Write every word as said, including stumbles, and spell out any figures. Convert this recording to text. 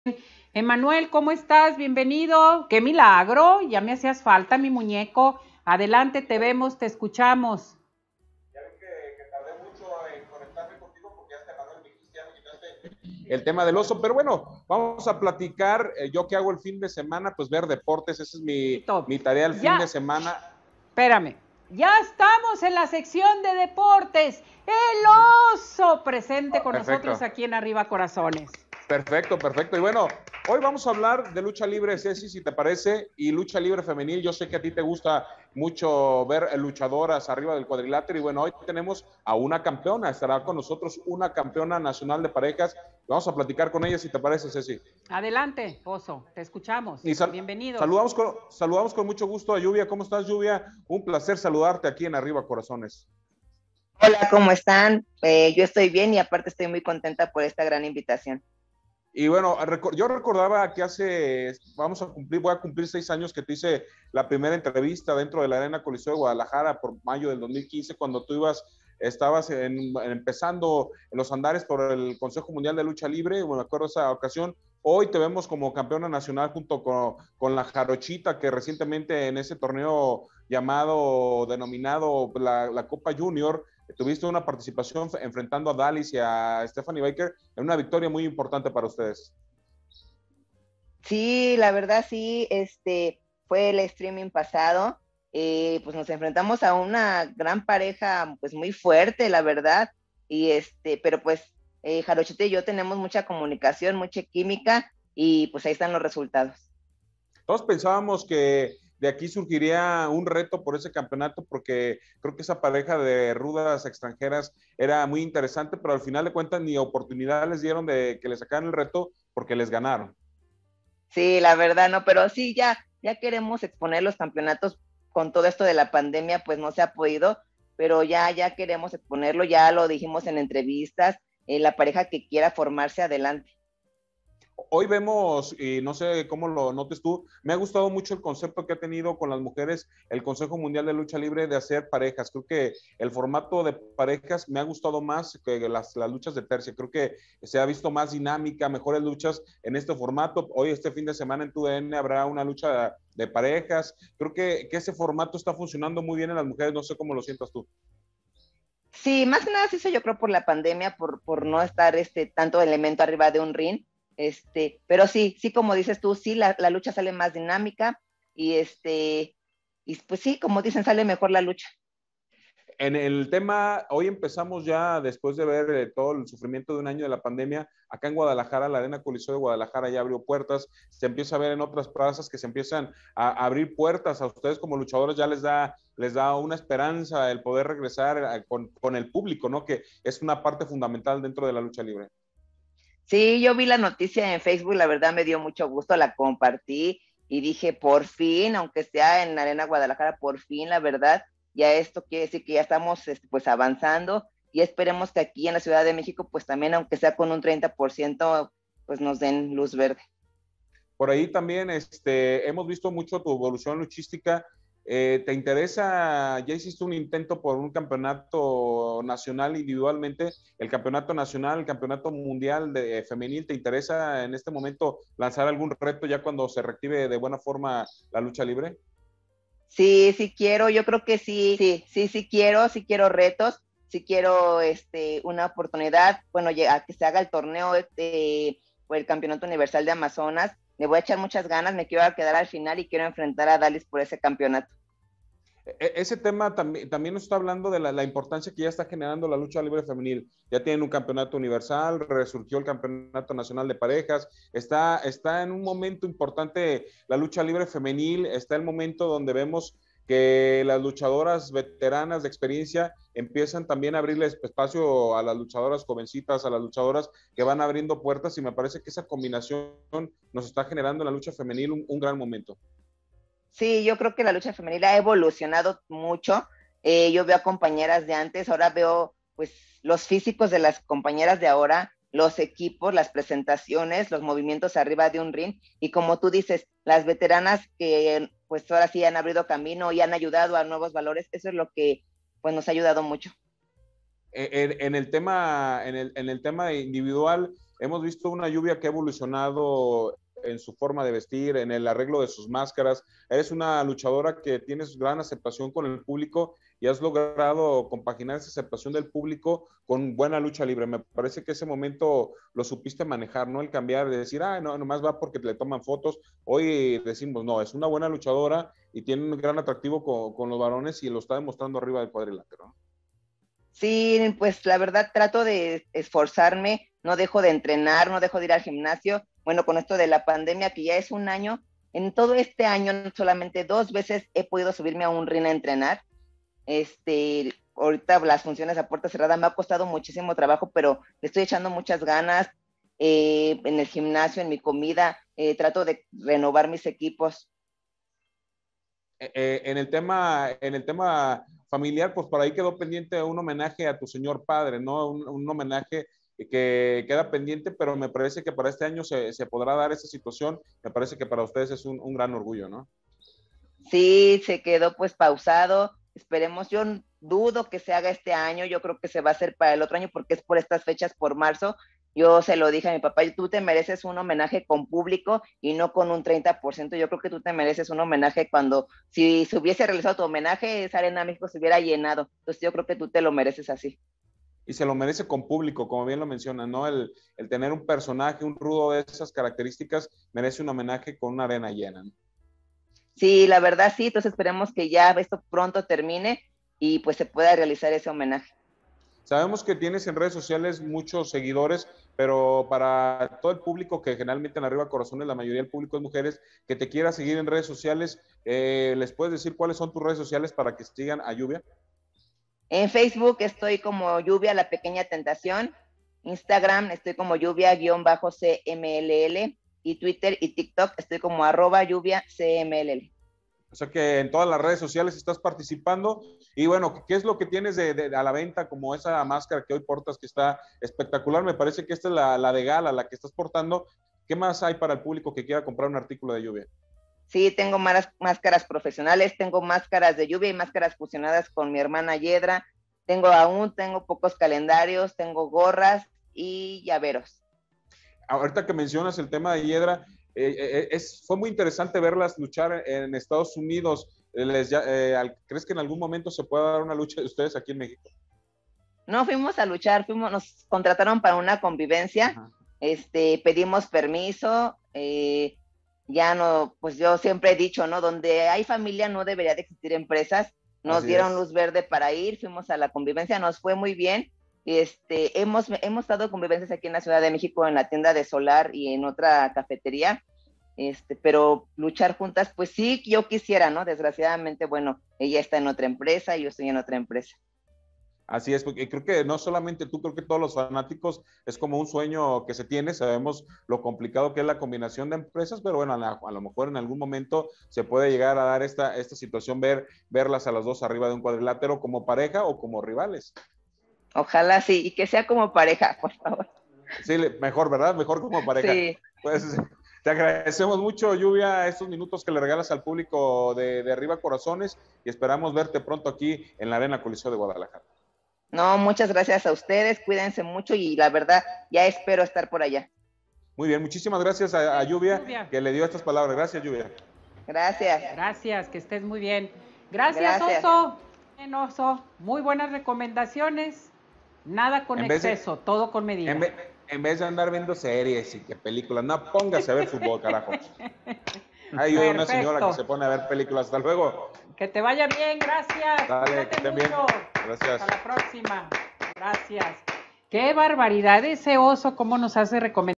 Emanuel, ¿cómo estás? Bienvenido. ¡Qué milagro! Ya me hacías falta, mi muñeco. Adelante, te vemos, te escuchamos. Ya ven que, que tardé mucho en conectarme contigo porque ya te Manuel me dijiste, ya me quitaste el tema del oso, pero bueno, vamos a platicar. Eh, yo que hago el fin de semana, pues ver deportes, esa es mi, mi tarea el fin Ya, de semana. espérame. Ya estamos en la sección de deportes. El oso presente con Perfecto. nosotros aquí en Arriba Corazones. Perfecto, perfecto. Y bueno, hoy vamos a hablar de lucha libre, Ceci, si te parece, y lucha libre femenil. Yo sé que a ti te gusta mucho ver luchadoras arriba del cuadrilátero y bueno, hoy tenemos a una campeona, estará con nosotros una campeona nacional de parejas. Vamos a platicar con ella, si te parece, Ceci. Adelante, oso, te escuchamos. Y sal Bienvenidos. Saludamos con, saludamos con mucho gusto a Lluvia. ¿Cómo estás, Lluvia? Un placer saludarte aquí en Arriba Corazones. Hola, ¿cómo están? Eh, yo estoy bien y aparte estoy muy contenta por esta gran invitación. Y bueno, yo recordaba que hace, vamos a cumplir, voy a cumplir seis años que te hice la primera entrevista dentro de la Arena Coliseo de Guadalajara por mayo del dos mil quince, cuando tú ibas, estabas en, en, empezando en los andares por el Consejo Mundial de Lucha Libre. Bueno, me acuerdo esa ocasión. Hoy te vemos como campeona nacional junto con, con la Jarochita, que recientemente en ese torneo llamado, denominado la, la Copa Junior, tuviste una participación enfrentando a Dallas y a Stephanie Baker en una victoria muy importante para ustedes. Sí, la verdad sí, este fue el streaming pasado, eh, pues nos enfrentamos a una gran pareja, pues muy fuerte, la verdad, y este, pero pues eh, Jarochita y yo tenemos mucha comunicación, mucha química, y pues ahí están los resultados. Todos pensábamos que de aquí surgiría un reto por ese campeonato, porque creo que esa pareja de rudas extranjeras era muy interesante, pero al final de cuentas ni oportunidad les dieron de que le sacaran el reto porque les ganaron. Sí, la verdad no, pero sí, ya, ya queremos exponer los campeonatos con todo esto de la pandemia, pues no se ha podido, pero ya, ya queremos exponerlo, ya lo dijimos en entrevistas, eh, la pareja que quiera formarse adelante. Hoy vemos, y no sé cómo lo notes tú, me ha gustado mucho el concepto que ha tenido con las mujeres el Consejo Mundial de Lucha Libre de hacer parejas. Creo que el formato de parejas me ha gustado más que las, las luchas de tercia. Creo que se ha visto más dinámica, mejores luchas en este formato. Hoy, este fin de semana en T U D N habrá una lucha de parejas. Creo que, que ese formato está funcionando muy bien en las mujeres. No sé cómo lo sientas tú. Sí, más que nada se hizo yo creo por la pandemia, por, por no estar este tanto elemento arriba de un ring. Este, pero sí, sí, como dices tú, sí, la, la lucha sale más dinámica y este, y pues sí, como dicen, sale mejor la lucha. En el tema, hoy empezamos ya, después de ver eh, todo el sufrimiento de un año de la pandemia, acá en Guadalajara, la Arena Coliseo de Guadalajara ya abrió puertas, se empieza a ver en otras plazas que se empiezan a, a abrir puertas a ustedes como luchadores, ya les da, les da una esperanza el poder regresar a, con, con el público, ¿no? Que es una parte fundamental dentro de la lucha libre. Sí, yo vi la noticia en Facebook, la verdad me dio mucho gusto, la compartí y dije, por fin, aunque sea en Arena Guadalajara, por fin, la verdad, ya esto quiere decir que ya estamos este, pues avanzando y esperemos que aquí en la Ciudad de México, pues también, aunque sea con un treinta por ciento, pues nos den luz verde. Por ahí también este, hemos visto mucho tu evolución luchística. Eh, ¿Te interesa? Ya hiciste un intento por un campeonato nacional individualmente, el campeonato nacional, el campeonato mundial de femenil. ¿Te interesa en este momento lanzar algún reto ya cuando se reactive de buena forma la lucha libre? Sí, sí quiero, yo creo que sí, sí, sí, sí quiero, sí quiero retos, sí quiero este, una oportunidad, bueno, a que se haga el torneo este, o el Campeonato Universal de Amazonas, le voy a echar muchas ganas, me quiero quedar al final y quiero enfrentar a Dallas por ese campeonato. Ese tema también, también nos está hablando de la, la, importancia que ya está generando la lucha libre femenil. Ya tienen un campeonato universal, resurgió el campeonato nacional de parejas, está, está en un momento importante la lucha libre femenil, está el momento donde vemos que las luchadoras veteranas de experiencia empiezan también a abrirles espacio a las luchadoras jovencitas, a las luchadoras que van abriendo puertas, y me parece que esa combinación nos está generando en la lucha femenil un, un gran momento. Sí, yo creo que la lucha femenil ha evolucionado mucho. Eh, yo veo a compañeras de antes, ahora veo pues los físicos de las compañeras de ahora, los equipos, las presentaciones, los movimientos arriba de un ring y como tú dices, las veteranas que pues ahora sí han abrido camino y han ayudado a nuevos valores, eso es lo que pues nos ha ayudado mucho. En, en el tema, en el, en el tema individual, hemos visto una Lluvia que ha evolucionado en su forma de vestir, en el arreglo de sus máscaras. Eres una luchadora que tienes gran aceptación con el público y has logrado compaginar esa aceptación del público con buena lucha libre. Me parece que ese momento lo supiste manejar, ¿no? El cambiar, de decir, ah, no, nomás va porque le toman fotos. Hoy decimos, no, es una buena luchadora y tiene un gran atractivo con, con los varones y lo está demostrando arriba del cuadrilátero, ¿no? Sí, pues la verdad trato de esforzarme, no dejo de entrenar, no dejo de ir al gimnasio. Bueno, con esto de la pandemia, que ya es un año, en todo este año solamente dos veces he podido subirme a un ring a entrenar. Este, ahorita las funciones a puerta cerrada me ha costado muchísimo trabajo, pero le estoy echando muchas ganas. Eh, en el gimnasio, en mi comida, eh, trato de renovar mis equipos. Eh, en el tema, en el tema familiar, pues por ahí quedó pendiente un homenaje a tu señor padre, ¿no? Un, un homenaje que queda pendiente, pero me parece que para este año se, se podrá dar esa situación. Me parece que para ustedes es un, un gran orgullo, ¿no? Sí, se quedó pues pausado. Esperemos, yo dudo que se haga este año, yo creo que se va a hacer para el otro año porque es por estas fechas, por marzo. Yo se lo dije a mi papá, tú te mereces un homenaje con público y no con un treinta por ciento. Yo creo que tú te mereces un homenaje cuando, si se hubiese realizado tu homenaje, esa Arena México se hubiera llenado. Entonces yo creo que tú te lo mereces así. Y se lo merece con público, como bien lo menciona, ¿no? El, el tener un personaje, un rudo de esas características, merece un homenaje con una arena llena, ¿no? Sí, la verdad sí, entonces esperemos que ya esto pronto termine y pues se pueda realizar ese homenaje. Sabemos que tienes en redes sociales muchos seguidores, pero para todo el público que generalmente en Arriba Corazones, la mayoría del público es mujeres, que te quiera seguir en redes sociales, eh, ¿les puedes decir cuáles son tus redes sociales para que sigan a Lluvia? En Facebook estoy como Lluvia La Pequeña Tentación, Instagram estoy como Lluvia-C M L L y Twitter y TikTok estoy como arroba Lluvia C M L L. O sea que en todas las redes sociales estás participando. Y bueno, ¿qué es lo que tienes de, de, a la venta? Como esa máscara que hoy portas que está espectacular. Me parece que esta es la, la de gala, la que estás portando. ¿Qué más hay para el público que quiera comprar un artículo de Lluvia? Sí, tengo más, máscaras profesionales, tengo máscaras de Lluvia y máscaras fusionadas con mi hermana Yedra. Tengo aún, tengo pocos calendarios, tengo gorras y llaveros. Ahorita que mencionas el tema de Yedra, Eh, es, fue muy interesante verlas luchar en Estados Unidos. Les, eh, ¿Crees que en algún momento se pueda dar una lucha de ustedes aquí en México? No, fuimos a luchar, fuimos, nos contrataron para una convivencia, Ajá. este, pedimos permiso, eh, ya no, pues yo siempre he dicho, ¿no? Donde hay familia no debería de existir empresas. Nos Así dieron es. luz verde para ir, fuimos a la convivencia, nos fue muy bien. Este, hemos, hemos estado convivencias aquí en la Ciudad de México, en la tienda de Solar y en otra cafetería, este, pero luchar juntas, pues sí, yo quisiera, ¿no? Desgraciadamente, bueno, ella está en otra empresa y yo estoy en otra empresa. Así es, porque creo que no solamente tú, creo que todos los fanáticos es como un sueño que se tiene. Sabemos lo complicado que es la combinación de empresas, pero bueno, a, la, a lo mejor en algún momento se puede llegar a dar esta, esta situación, ver, verlas a las dos arriba de un cuadrilátero como pareja o como rivales. Ojalá sí, y que sea como pareja, por favor. Sí, mejor, ¿verdad? Mejor como pareja. Sí. Pues te agradecemos mucho, Lluvia, estos minutos que le regalas al público de, de Arriba Corazones y esperamos verte pronto aquí en la Arena Coliseo de Guadalajara. No, muchas gracias a ustedes, cuídense mucho y la verdad, ya espero estar por allá. Muy bien, muchísimas gracias a, a Lluvia, Lluvia, que le dio estas palabras. Gracias, Lluvia. Gracias. Gracias, que estés muy bien. Gracias, gracias. Oso. Bien, Oso. Muy buenas recomendaciones. Nada con exceso, de, todo con medida. En vez, en vez de andar viendo series y que películas, no, póngase a ver fútbol, carajo. Hay una señora que se pone a ver películas. Hasta luego. Que te vaya bien, gracias. Dale, que estén bien. Gracias. Hasta la próxima. Gracias. Qué barbaridad ese Oso, cómo nos hace recomendar.